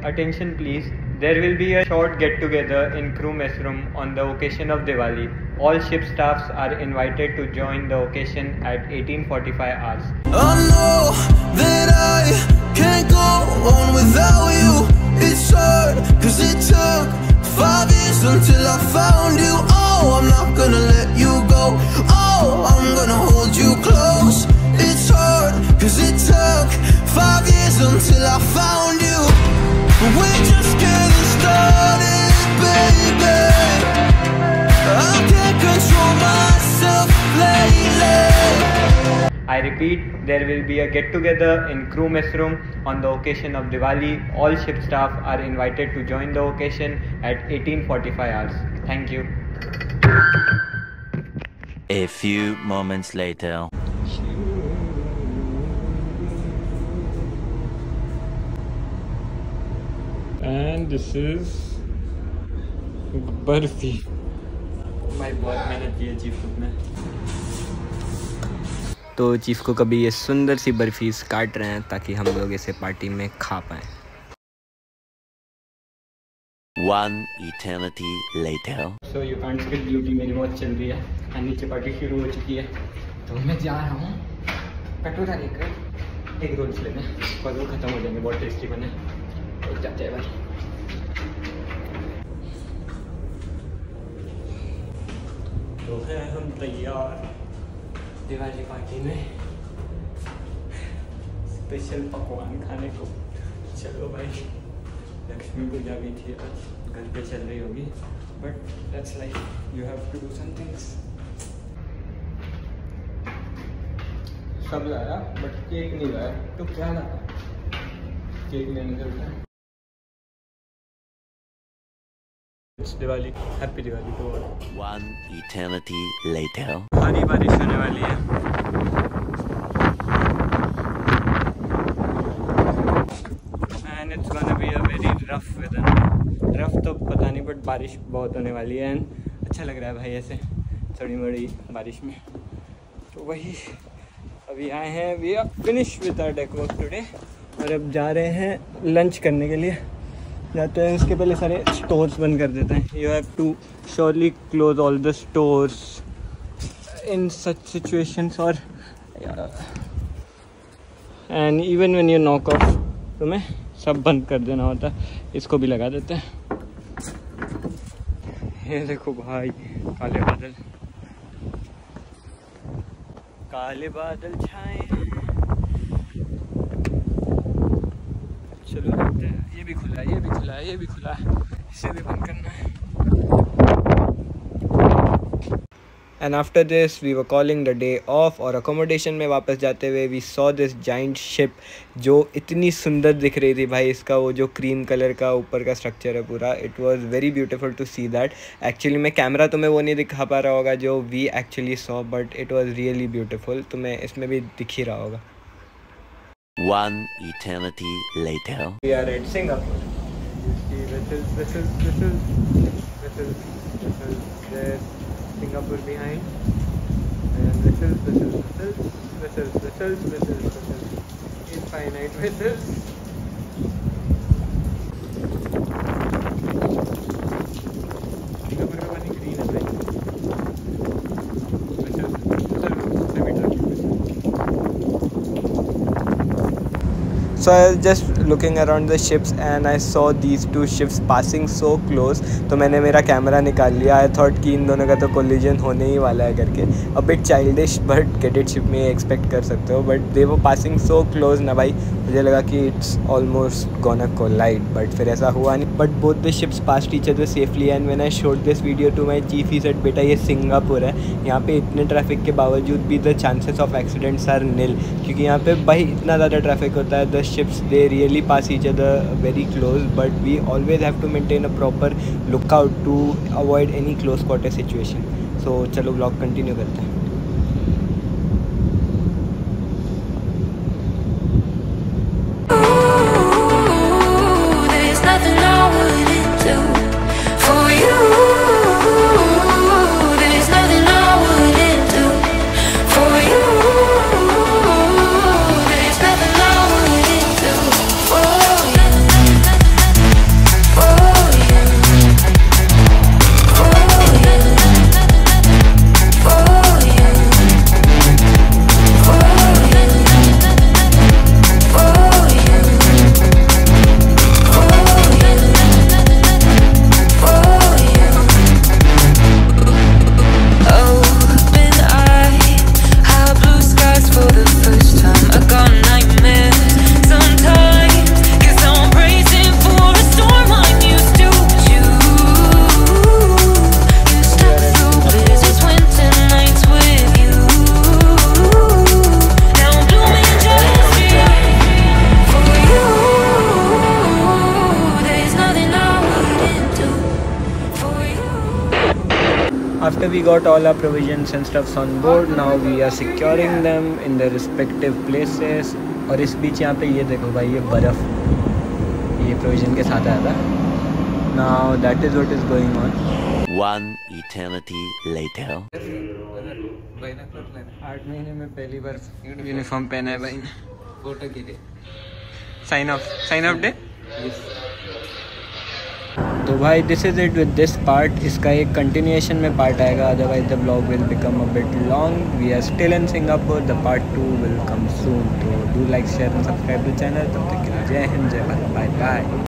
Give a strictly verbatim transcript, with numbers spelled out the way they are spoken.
Attention please, there will be a short get together in crew mess room on the occasion of Diwali. All ship staffs are invited to join the occasion at eighteen forty-five hours. I know that I can't go on without you. It's hard cause it took five years until I found you. Oh, I'm not gonna let you go. Oh, I'm gonna hold you close. It's hard cause it took five years until I found you. We're just getting started, baby. I can't control myself lately. I repeat, there will be a get together in crew mess room on the occasion of Diwali. All ship staff are invited to join the occasion at eighteen forty-five hours. Thank you. A few moments later. And this is barfi. भाई बहुत मेहनत की है chief ने. तो chief को कभी ये सुंदर सी बर्फीज काट रहे हैं ताकि हम लोग इसे पार्टी में खा पाएं. One eternity later. So you can't skip duty मेरी बहुत चल रही है और नीचे पार्टी शुरू हो चुकी है. तो मैं जा रहा हूँ कटोरा लेकर एक रोल्स लेने और वो ख़त्म हो जाएंगे. बहुत टेस्टी बने तो जाते हैं भाई. तो है हम तैयार दिवाली पार्टी में स्पेशल पकवान खाने को. चलो भाई, लक्ष्मी पूजा भी थी आज, घर पे चल रही होगी, but that's life, you have to do some things. सब लाया बट केक नहीं लाया, तो क्या लाया? केक लेने चलता है. It's Diwali. Happy Diwali to all. One eternity later. भारी बारिश होने वाली है. And it's gonna be a very rough weather. Rough तो पता नहीं, बट बारिश बहुत होने वाली है. And अच्छा लग रहा है भाई ऐसे थोड़ी मोड़ी बारिश में. तो वही अभी आए हैं. We are finished with our deck work today. और अब जा रहे हैं लंच करने के लिए. जाते हैं, उसके पहले सारे स्टोर्स बंद कर देते हैं. You have to surely close all the stores in such situations. और and even when you knock off, तुम्हें सब बंद कर देना होता है. इसको भी लगा देते हैं. ये देखो भाई, काले बादल काले बादल छाए हैं. चलो देखते हैं. ये भी खुला है, ये भी खुला है, ये भी खुला है, इसे भी बंद करना है. And after this we were calling the day off. और अकोमोडेशन में वापस जाते हुए we saw this giant ship जो इतनी सुंदर दिख रही थी भाई. इसका वो जो क्रीम कलर का ऊपर का स्ट्रक्चर है पूरा, it was very beautiful to see that. Actually मैं कैमरा तो मैं वो नहीं दिखा पा रहा होगा जो we actually saw, but it was really beautiful. तो मैं इसमें भी दिख ही रहा होगा. One eternity later. We are at Singapore. You see, this is this is this is this is this is there's Singapore behind, and this is this is this is this is this is this is this is infinite whistles. Singapore का पानी green है भाई. This is this is semi truck. So I was just looking around the ships and I saw these two ships passing so close. तो मैंने मेरा camera निकाल लिया. I thought कि इन दोनों का तो कोलिजन होने ही वाला है करके. A bit childish, but cadetship में एक्सपेक्ट कर सकते हो. बट दे वो पासिंग सो क्लोज ना भाई, मुझे लगा कि it's almost gonna collide, but फिर ऐसा हुआ नहीं. But both the ships passed each other safely. And when I showed this video to my chief, he said बेटा ये सिंगापुर है, यहाँ पे इतने ट्रैफिक के बावजूद भी the chances of accidents are nil. क्योंकि यहाँ पे भाई इतना ज़्यादा ट्रैफिक होता है. The ships they really pass each other very close, but we always have to maintain a proper lookout to avoid any close quarter situation. So चलो vlog continue करते हैं. After we got all our provisions and stuffs on board, now we are securing them in their respective places. और इस बीच यहाँ पे ये देखो भाई, ये बर्फ़ ये प्रोविजन के साथ आया था. Now that is what is going on. One eternity later. आठ महीने में पहली बार यूनिफॉर्म पहना है भाई ने. फोटो के लिए sign off sign off day. तो भाई this is it with this part. इसका एक कंटिन्यूएशन में पार्ट आएगा, otherwise the blog will become a bit long. We are still in Singapore. The part two will come soon. तो do like share and subscribe to channel. तब तक के लिए जय हिंद, जय भारत, बाय बाय.